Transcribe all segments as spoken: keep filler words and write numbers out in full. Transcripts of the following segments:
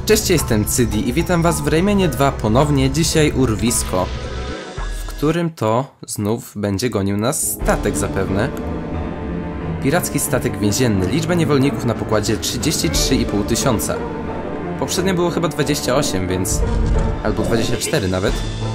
Cześć, jestem Cydi i witam was w Raymanie dwa ponownie, dzisiaj urwisko, w którym to znów będzie gonił nas statek zapewne. Piracki statek więzienny, liczba niewolników na pokładzie trzydzieści trzy i pół tysiąca. Poprzednio było chyba dwadzieścia osiem, więc... albo dwadzieścia cztery nawet.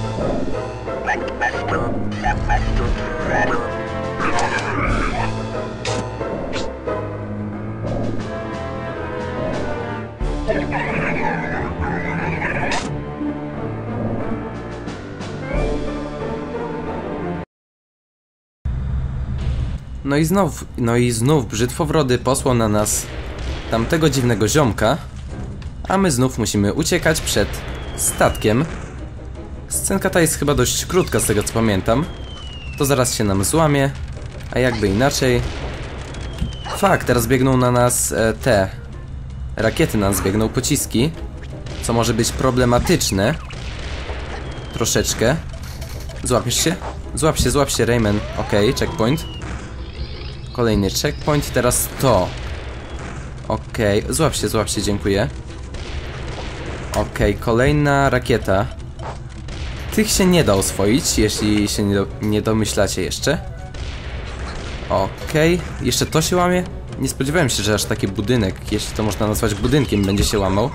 No i znów, no i znów brzytwowrody posłał na nas tamtego dziwnego ziomka, a my znów musimy uciekać przed statkiem. Scenka ta jest chyba dość krótka z tego co pamiętam. To zaraz się nam złamie, a jakby inaczej. Fakt, teraz biegną na nas e, te rakiety, nas biegną pociski, co może być problematyczne. Troszeczkę. Złapiesz się? Złap się, złap się, Rayman. Okej, okay, checkpoint. Kolejny checkpoint, teraz to. Okej, okay. Złap się, złap się, dziękuję. Okej, okay. Kolejna rakieta. Tych się nie da oswoić, jeśli się nie, do, nie domyślacie jeszcze. Okej, okay. Jeszcze to się łamie? Nie spodziewałem się, że aż taki budynek, jeśli to można nazwać budynkiem, będzie się łamał.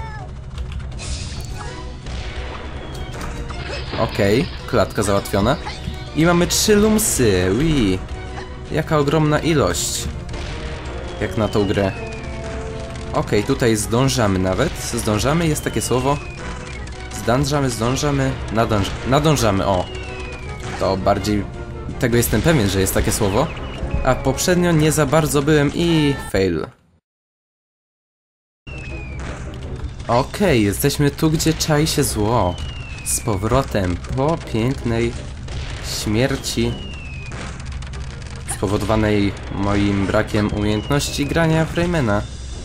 Okej, okay. Klatka załatwiona. I mamy trzy lumsy, ui. Jaka ogromna ilość. Jak na tą grę. Okej, okay, tutaj zdążamy nawet. Zdążamy, jest takie słowo. Zdążamy, zdążamy. Nadąż nadążamy, o. To bardziej... tego jestem pewien, że jest takie słowo. A poprzednio nie za bardzo byłem i... fail. Okej, okay, jesteśmy tu, gdzie czai się zło. Z powrotem po pięknej śmierci spowodowanej moim brakiem umiejętności grania w Raymana.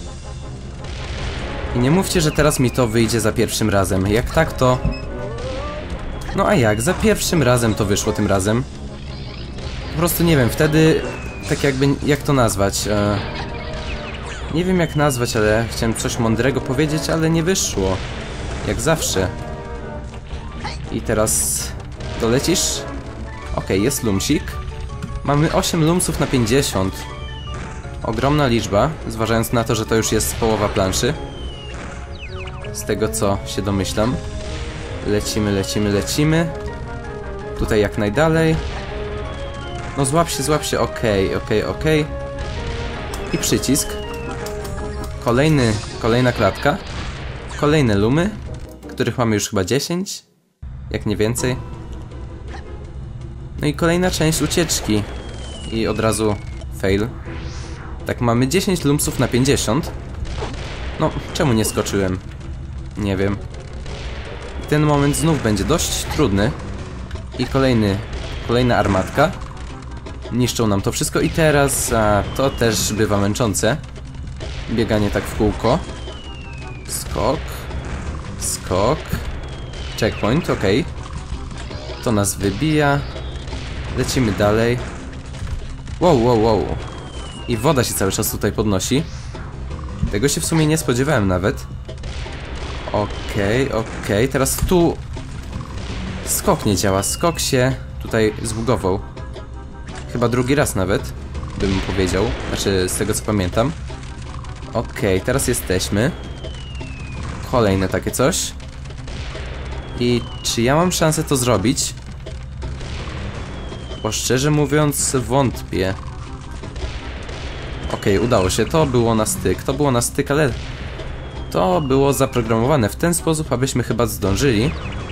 I nie mówcie, że teraz mi to wyjdzie za pierwszym razem. Jak tak, to... no a jak? Za pierwszym razem to wyszło tym razem. Po prostu nie wiem, wtedy... tak jakby... jak to nazwać? E... Nie wiem jak nazwać, ale chciałem coś mądrego powiedzieć, ale nie wyszło. Jak zawsze. I teraz... dolecisz? Okej, okay, jest lumsik. Mamy osiem lumsów na pięćdziesiąt. Ogromna liczba, zważając na to, że to już jest połowa planszy. Z tego co się domyślam. Lecimy, lecimy, lecimy. Tutaj jak najdalej. No złap się, złap się, okej, okay, okej, okay, okej. Okay. I przycisk. Kolejny, kolejna klatka. Kolejne lumy, których mamy już chyba dziesięć. Jak nie więcej. No i kolejna część ucieczki. I od razu fail. Tak, mamy dziesięć lumsów na pięćdziesiąt. No, czemu nie skoczyłem? Nie wiem. I ten moment znów będzie dość trudny. I kolejny, kolejna armatka. Niszczą nam to wszystko i teraz a, to też bywa męczące. Bieganie tak w kółko. Skok. Skok. Checkpoint, ok. To nas wybija. Lecimy dalej. Wow, wow, wow. I woda się cały czas tutaj podnosi. Tego się w sumie nie spodziewałem nawet. Okej, okay, okej. Okay. Teraz tu... skok nie działa. Skok się tutaj zbugował. Chyba drugi raz nawet, bym powiedział. Znaczy, z tego co pamiętam. Okej, okay, teraz jesteśmy. Kolejne takie coś. I czy ja mam szansę to zrobić? Bo szczerze mówiąc wątpię. Okej, okay, udało się. To było na styk. To było na styk, ale... to było zaprogramowane w ten sposób, abyśmy chyba zdążyli.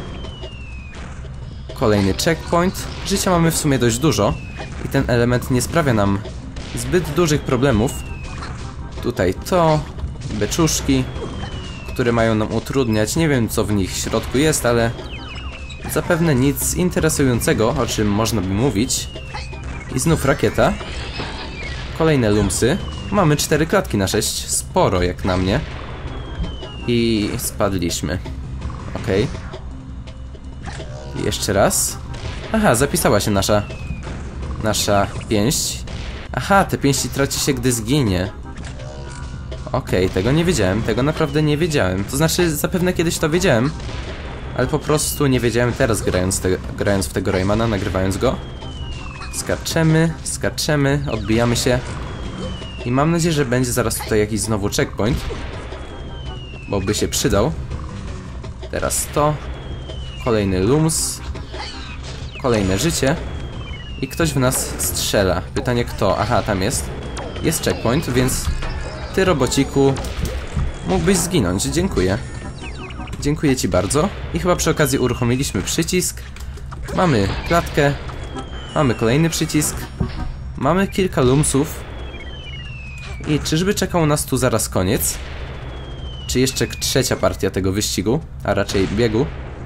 Kolejny checkpoint. Życia mamy w sumie dość dużo. I ten element nie sprawia nam zbyt dużych problemów. Tutaj to... beczuszki, które mają nam utrudniać. Nie wiem co w nich w środku jest, ale... zapewne nic interesującego, o czym można by mówić. I znów rakieta. Kolejne lumsy. Mamy cztery klatki na sześć. Sporo jak na mnie. I spadliśmy. Okej. Okay. Jeszcze raz. Aha, zapisała się nasza... nasza pięść. Aha, te pięści traci się, gdy zginie. Okej, okay, tego nie wiedziałem, tego naprawdę nie wiedziałem. To znaczy, zapewne kiedyś to wiedziałem, ale po prostu nie wiedziałem teraz, grając, te, grając w tego Raymana, nagrywając go. Skaczemy, skaczemy, odbijamy się. I mam nadzieję, że będzie zaraz tutaj jakiś znowu checkpoint, bo by się przydał. Teraz to. Kolejny lums. Kolejne życie. I ktoś w nas strzela. Pytanie kto? Aha, tam jest. Jest checkpoint, więc ty, robociku, mógłbyś zginąć. Dziękuję. Dziękuję ci bardzo. I chyba przy okazji uruchomiliśmy przycisk. Mamy klatkę. Mamy kolejny przycisk. Mamy kilka lumsów. I czyżby czekał nas tu zaraz koniec? Czy jeszcze trzecia partia tego wyścigu? A raczej biegu?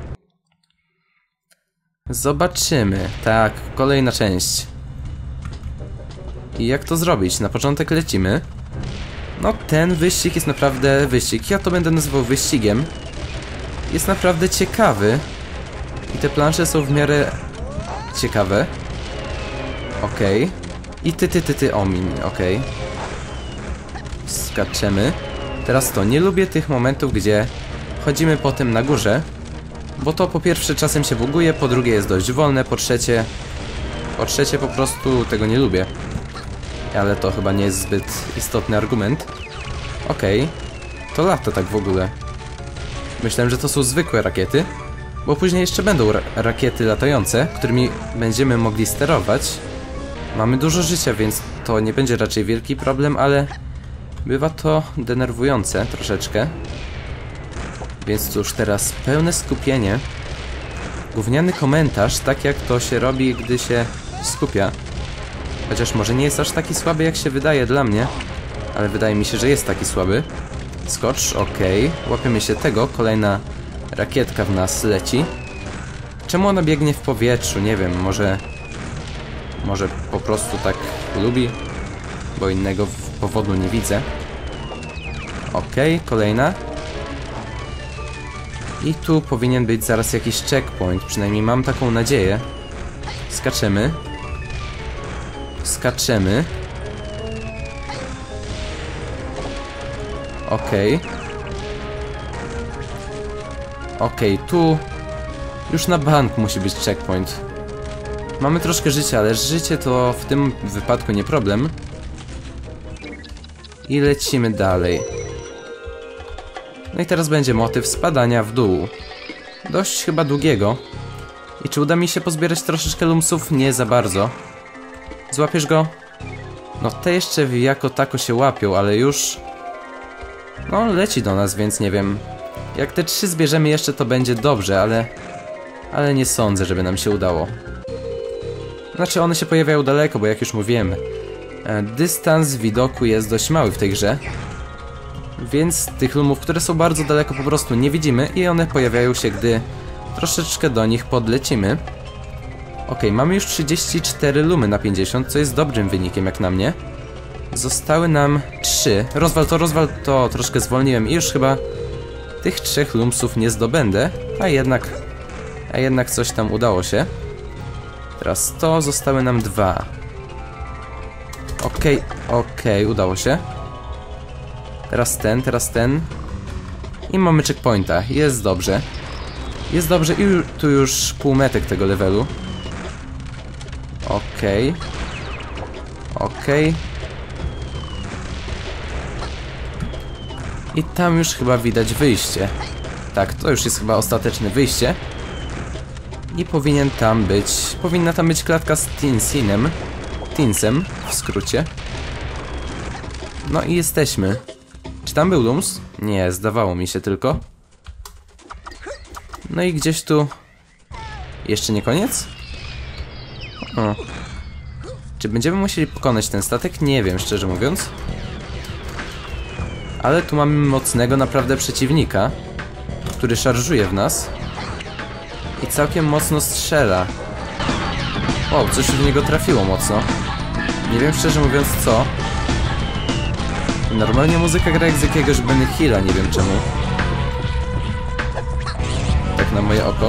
Zobaczymy. Tak, kolejna część. I jak to zrobić? Na początek lecimy. No ten wyścig jest naprawdę wyścig. Ja to będę nazywał wyścigiem. Jest naprawdę ciekawy. I te plansze są w miarę ciekawe. Okej. Okay. I ty, ty, ty, ty, omin. Okej. Okay. Skaczemy. Teraz to, nie lubię tych momentów, gdzie chodzimy potem na górze. Bo to po pierwsze czasem się buguje, po drugie jest dość wolne, po trzecie... Po trzecie po prostu tego nie lubię. Ale to chyba nie jest zbyt istotny argument. Okej. Okay. To lata tak w ogóle. Myślałem, że to są zwykłe rakiety. Bo później jeszcze będą ra rakiety latające, którymi będziemy mogli sterować. Mamy dużo życia, więc to nie będzie raczej wielki problem, ale... Bywa to denerwujące troszeczkę. Więc cóż, teraz pełne skupienie. Gówniany komentarz, tak jak to się robi, gdy się skupia. Chociaż może nie jest aż taki słaby, jak się wydaje dla mnie. Ale wydaje mi się, że jest taki słaby. Skocz, okej. Okay. Łapiemy się tego. Kolejna rakietka w nas leci. Czemu ona biegnie w powietrzu? Nie wiem, może... Może po prostu tak lubi. Bo innego powodu nie widzę. Okej, okay, kolejna. I tu powinien być zaraz jakiś checkpoint. Przynajmniej mam taką nadzieję. Skaczemy. Skaczemy. Okej. Okay. Okej, okay, tu już na bank musi być checkpoint. Mamy troszkę życia, ale życie to w tym wypadku nie problem. I lecimy dalej. No i teraz będzie motyw spadania w dół. Dość chyba długiego. I czy uda mi się pozbierać troszeczkę lumsów? Nie za bardzo. Złapiesz go? No te jeszcze jako tako się łapią, ale już... No leci do nas, więc nie wiem. Jak te trzy zbierzemy jeszcze, to będzie dobrze, ale... Ale nie sądzę, żeby nam się udało. Znaczy one się pojawiają daleko, bo jak już mówiłem, dystans widoku jest dość mały w tej grze. Więc tych lumów, które są bardzo daleko, po prostu nie widzimy i one pojawiają się, gdy troszeczkę do nich podlecimy. Ok, mamy już trzydzieści cztery lumy na pięćdziesiąt, co jest dobrym wynikiem jak na mnie. Zostały nam trzy. Rozwal to, rozwal to, troszkę zwolniłem i już chyba tych trzech lumsów nie zdobędę, a jednak, a jednak coś tam udało się. Teraz to, zostały nam dwa. Okej, okay, okej, okay, udało się. Teraz ten, teraz ten. I mamy checkpointa, jest dobrze. Jest dobrze i tu już półmetek tego levelu. Okej. Okay. Okej. Okay. I tam już chyba widać wyjście. Tak, to już jest chyba ostateczne wyjście. I powinien tam być... Powinna tam być klatka z Tinsinem. Tinsem, w skrócie. No i jesteśmy. Czy tam był lums? Nie, zdawało mi się tylko. No i gdzieś tu... Jeszcze nie koniec? O. Czy będziemy musieli pokonać ten statek? Nie wiem, szczerze mówiąc. Ale tu mamy mocnego naprawdę przeciwnika, który szarżuje w nas. I całkiem mocno strzela. O, coś w niego trafiło mocno. Nie wiem szczerze mówiąc co. Normalnie muzyka gra jak z jakiegoś Benny Hilla, nie wiem czemu. Tak na moje oko.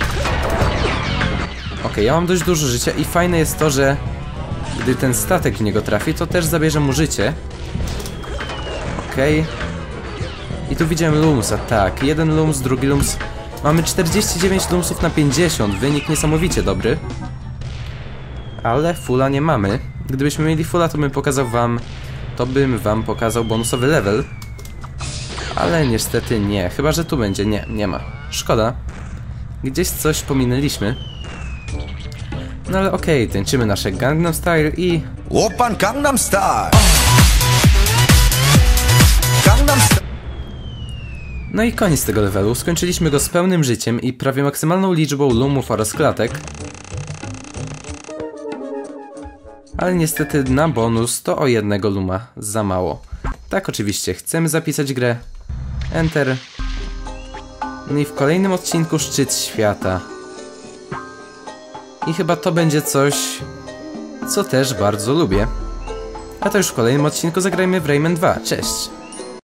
Ok, ja mam dość dużo życia i fajne jest to, że gdy ten statek w niego trafi, to też zabierze mu życie. Ok, okej. I tu widziałem lumsa, tak. Jeden lums, drugi lums. Mamy czterdzieści dziewięć lumsów na pięćdziesiąt. Wynik niesamowicie dobry. Ale fulla nie mamy. Gdybyśmy mieli fulla, to bym pokazał wam... To bym wam pokazał bonusowy level. Ale niestety nie. Chyba że tu będzie. Nie, nie ma. Szkoda. Gdzieś coś pominęliśmy. No ale okej, okay, tańczymy nasze Gangnam Style i... Oppan Gangnam Style! Gangnam Style! No i koniec tego levelu. Skończyliśmy go z pełnym życiem i prawie maksymalną liczbą lumów oraz klatek. Ale niestety na bonus to o jednego luma za mało. Tak, oczywiście, chcemy zapisać grę. Enter. No i w kolejnym odcinku Szczyt Świata. I chyba to będzie coś, co też bardzo lubię. A to już w kolejnym odcinku zagrajmy w Rayman dwa. Cześć!